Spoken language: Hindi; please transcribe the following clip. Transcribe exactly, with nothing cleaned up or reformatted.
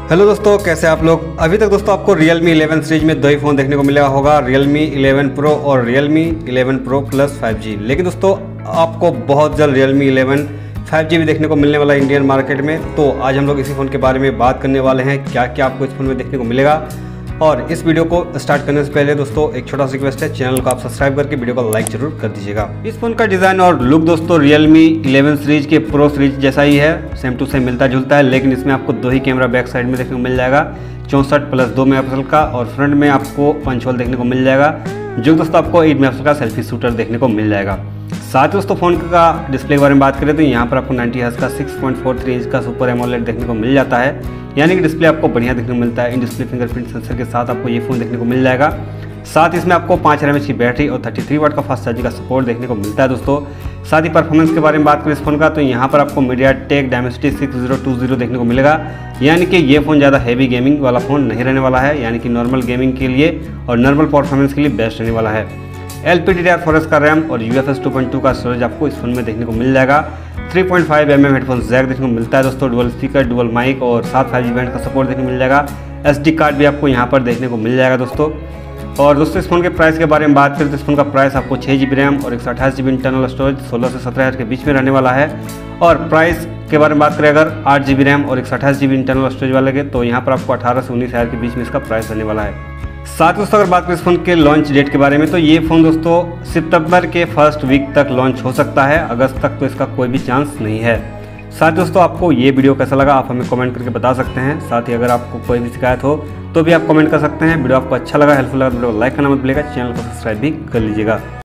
हेलो दोस्तों, कैसे आप लोग। अभी तक दोस्तों आपको Realme इलेवन सीरीज में दो ही फ़ोन देखने को मिलेगा होगा, Realme इलेवन Pro और Realme eleven Pro Plus five G. लेकिन दोस्तों आपको बहुत जल्द Realme इलेवन फाइव जी भी देखने को मिलने वाला है इंडियन मार्केट में। तो आज हम लोग इसी फ़ोन के बारे में बात करने वाले हैं, क्या क्या आपको इस फ़ोन में देखने को मिलेगा। और इस वीडियो को स्टार्ट करने से पहले दोस्तों एक छोटा सा रिक्वेस्ट है, चैनल को आप सब्सक्राइब करके वीडियो को लाइक जरूर कर दीजिएगा। इस फोन का डिज़ाइन और लुक दोस्तों Realme इलेवन सीरीज के प्रो सीरीज जैसा ही है, सेम टू सेम मिलता जुलता है। लेकिन इसमें आपको दो ही कैमरा बैक साइड में देखने को मिल जाएगा, चौंसठ प्लस दो मेगापिक्सल का, और फ्रंट में आपको पंच होल देखने को मिल जाएगा, जो दोस्तों आपको एट मेगापिक्सल का सेल्फी शूटर देखने को मिल जाएगा। साथ ही दोस्तों फ़ोन का डिस्प्ले के बारे में बात करें तो यहाँ पर आपको नाइंटी हर्ट्ज का six point four three inch का सुपर एमोलेड देखने को मिल जाता है, यानी कि डिस्प्ले आपको बढ़िया देखने को मिलता है। इन डिस्प्ले फिंगरप्रिंट सेंसर के साथ आपको ये फ़ोन देखने को मिल जाएगा। साथ ही इसमें आपको पाँच हजार एम एच की बैटरी और थर्टी थ्री वाट का फास्ट चार्जिंग का सपोर्ट देखने को मिलता है दोस्तों। साथ ही परफॉर्मेंस के बारे में बात करें इस फोन का तो यहाँ पर आपको MediaTek Dimensity six zero two zero देखने को मिलेगा, यानी कि ये फ़ोन ज़्यादा हैवी गेमिंग वाला फ़ोन नहीं रहने वाला है, यानी कि नॉर्मल गेमिंग के लिए और नॉर्मल परफॉर्मेंस के लिए बेस्ट रहने वाला है। L P D D R four S का रैम और U F S two point two का स्टोरेज आपको इस फोन में देखने को मिल जाएगा। Three point five M M headphone jack देखने को मिलता है दोस्तों, डुअल स्पीकर, डुअल माइक और साथ फाइव जी बैंड का सपोर्ट देखने को मिल जाएगा। एस डी कार्ड भी आपको यहाँ पर देखने को मिल जाएगा दोस्तों। और दोस्तों इस फोन के प्राइस के बारे में बात करें तो इस फोन का प्राइस आपको छः जी बी रैम और एक सौ अट्ठाईस जी बी इंटरनल स्टोरेज सोलह से सत्रह हज़ार के बीच में रहने वाला है। और प्राइस के बारे में बात करें अगर आठ जी बी रैम और एक सौ अट्ठाईस जी बी इंटरनल स्टोरेज वाले के, तो यहाँ पर आपको अठारह से उन्नीस हज़ार के बीच में इसका प्राइस रहने वाला है। साथ ही दोस्तों अगर बात करें इस फोन के लॉन्च डेट के बारे में तो ये फ़ोन दोस्तों सितंबर के फर्स्ट वीक तक लॉन्च हो सकता है, अगस्त तक तो इसका कोई भी चांस नहीं है। साथ ही दोस्तों आपको ये वीडियो कैसा लगा आप हमें कमेंट करके बता सकते हैं। साथ ही अगर आपको कोई भी शिकायत हो तो भी आप कमेंट कर सकते हैं। वीडियो आपको अच्छा लगा, हेल्पफुल लगा तो वीडियो को लाइक करना मत भूलिएगा, चैनल को सब्सक्राइब भी कर लीजिएगा।